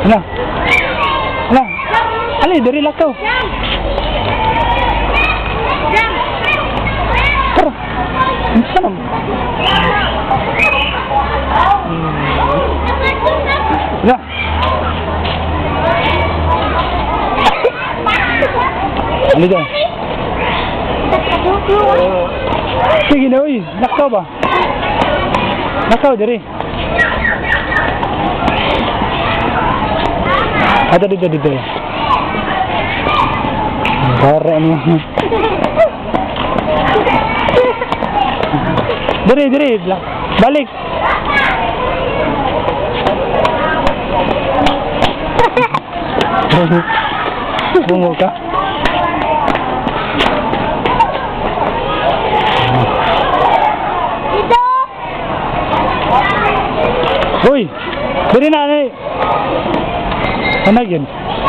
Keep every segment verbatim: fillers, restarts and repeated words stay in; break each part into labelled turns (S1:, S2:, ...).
S1: Ala. Ala. Ali, dari lakaw. Pero, ang sarap. Ala. Ali dyan. Sige na, uy. Lakaw ba? Lakaw, dari. Ada dito dito. Kare mo. Diri diri balik. Bungo ka.
S2: Dito.
S1: Hoy, diri na ni. Ano yun?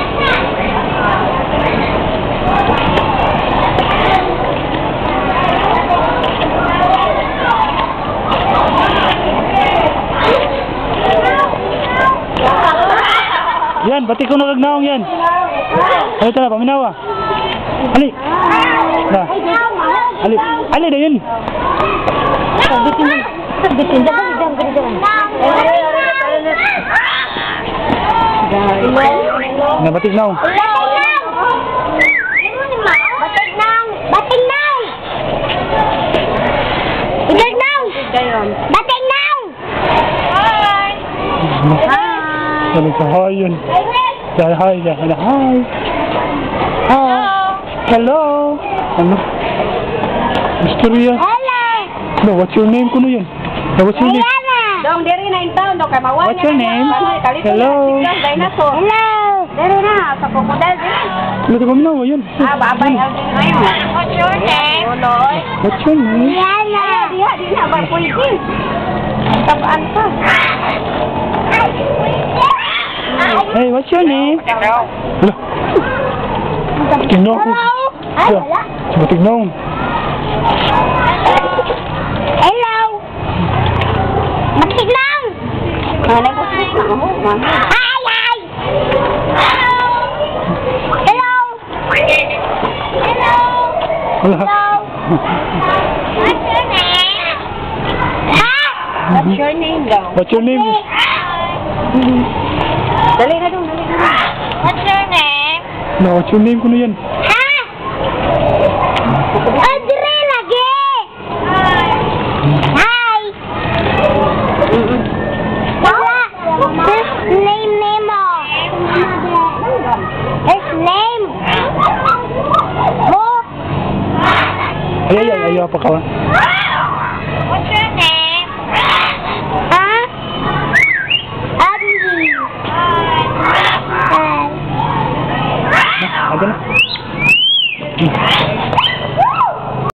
S1: Yan, bati ko nagagnaong yan. Ano ito na, paminawa. Ali. Na. Ali. Ali na yun.
S2: Bitin na. Bitin na.
S1: Na, batik na.
S2: Batig nang! Batig nang! Batig nang! Batig nang! Hi!
S1: Sabi sa hi yun. Dahil hi, dahil hi. Hi. Hello. Ano? Istorya.
S2: Hello!
S1: No, what's your name kuno yun? No, what's your name?
S3: Dong diri na intaw do kay mawala.
S1: What's your name? Hello.
S2: Hello!
S3: Diri na sa pagmodal diri.
S1: Ano ito paminawa yun?
S3: Ah, babay Aldin ngayon. What's your name? Uloy.
S1: What's your name?
S2: Yana!
S3: Diha di na ba ko iki. Tabaan pa.
S1: Hey, what's your name? Hello. Tignan ako.
S2: Ay, wala.
S1: Sabi tignan.
S2: Hello! Batig nang!
S3: Ano ko sa mo?
S2: Ay, ay! Hello! Hello!
S1: Wala.
S2: What's your name? Ha?
S3: What's your name daw?
S1: What's your name?
S3: Dali na dong, dali na.
S2: What's your name?
S1: No, what's your name kuno yan?
S2: Ha? Audrey lagi! Hi! Wala! His name Nemo! His name! Mo!
S1: Ay, ay, ay, ayaw pa ka.
S2: What's your name? Ha? Abby! Hi!
S1: Ano na?